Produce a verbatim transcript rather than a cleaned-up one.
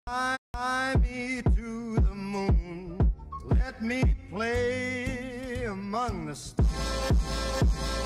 Fly me to the moon, let me play among the stars.